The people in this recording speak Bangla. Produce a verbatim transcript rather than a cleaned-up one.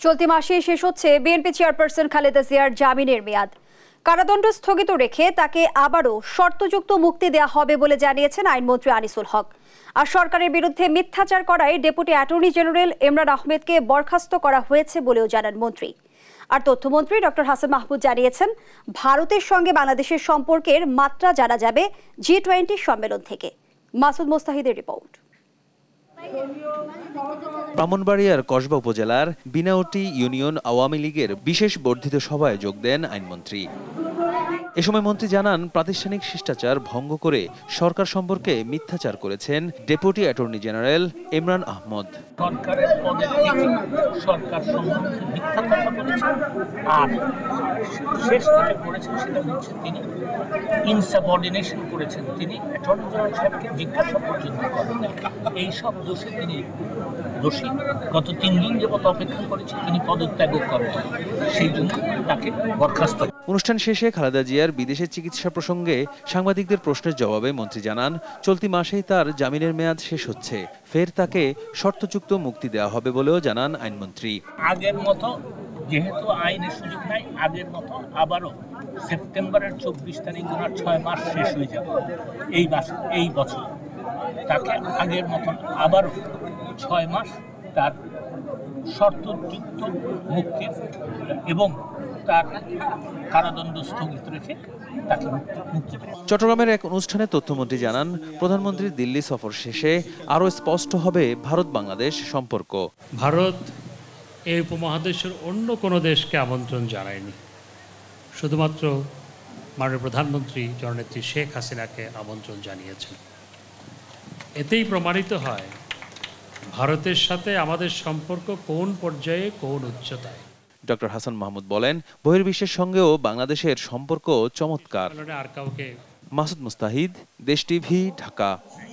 চলতি মাসে শেষ হচ্ছে বিএনপি চেয়ারপারসন খালেদা জিয়ার জামিনের মেয়াদ। কারাদণ্ড স্থগিত রেখে তাকে আবারও শর্তযুক্ত মুক্তি দেওয়া হবে বলে জানিয়েছেন আইনমন্ত্রী আনিসুল হক। আর সরকারের বিরুদ্ধে মিথ্যাচার করায় ডেপুটি অ্যাটর্নি জেনারেল ইমরান আহমেদকে বরখাস্ত করা হয়েছে বলেও জানান মন্ত্রী। আর তথ্যমন্ত্রী ডক্টর হাসান মাহমুদ জানিয়েছেন, ভারতের সঙ্গে বাংলাদেশের সম্পর্কের মাত্রা জানা যাবে জি টোয়েন্টি সম্মেলন থেকে। মাসুদ মোস্তাহিদের রিপোর্ট। ব্রাহ্মণবাড়িয়ার কসবা উপজেলার বিনাউটি ইউনিয়ন আওয়ামী লীগের বিশেষ বর্ধিত সভায় যোগ দেন আইনমন্ত্রী। এ সময় মন্ত্রী জানান, প্রাতিষ্ঠানিক শিষ্টাচার ভঙ্গ করে সরকার সম্পর্কে মিথ্যাচার করেছেন deputy attorney general Imran Ahmed. সরকারের পদে থেকে সরকার সম্পর্কে মিথ্যা কথা বলেছেন, আর শেষ যেটা করেছেন সেটা হচ্ছে তিনি ইনসাবঅর্ডিনেশন করেছেন। তিনি অ্যাটর্নি জেনারেল সাহেবকে জিজ্ঞাসা পর্যন্ত করেন। এইসব দোষে তিনি দোষী। গত তিন দিন যাবত অপেক্ষা করেছে, তিনি পদত্যাগও করেন, সেই জন্য তাকে বরখাস্ত। অনুষ্ঠান শেষে খালেদা জিয়ার বিদেশে চিকিৎসা প্রসঙ্গে সাংবাদিকদের প্রশ্নের জবাবে মন্ত্রী জানান, চলতি মাসেই তার জামিনের মেয়াদ শেষ হচ্ছে, ফের তাকে শর্তযুক্ত মুক্তি দেওয়া হবে বলেও জানান আইনমন্ত্রী। আগের মতো যেহেতু আইনের সুযোগ নাই, আগের মতো আবারও সেপ্টেম্বরের চব্বিশ তারিখ ওনার ছয় মাস শেষ হয়ে যাবে এই মাস এই বছর। তাকে আগের মতন আবারও ছয় মাস তার শর্তযুক্ত মুক্তির এবং তার কারাদণ্ড স্থগিত রেখে তাকে মুক্তি দেবে। চট্টগ্রামের এক অনুষ্ঠানে তথ্যমন্ত্রী জানান, প্রধানমন্ত্রীর দিল্লি সফর শেষে আরও স্পষ্ট হবে ভারত বাংলাদেশ সম্পর্ক। ভারত এই উপমহাদেশের অন্য কোনো দেশকে আমন্ত্রণ জানায়নি, শুধুমাত্র মাননীয় প্রধানমন্ত্রী জননেত্রী শেখ হাসিনাকে আমন্ত্রণ জানিয়েছেন। এতেই প্রমাণিত হয় ভারতের সাথে আমাদের সম্পর্ক কোন পর্যায়ে, কোন উচ্চতায়। ডক্টর হাসান মাহমুদ বলেন, বহির্বিশ্বের সঙ্গেও বাংলাদেশের সম্পর্ক চমৎকার। আর কাউকে। মাসুদ মুস্তাহিদ, দেশ টিভি, ঢাকা।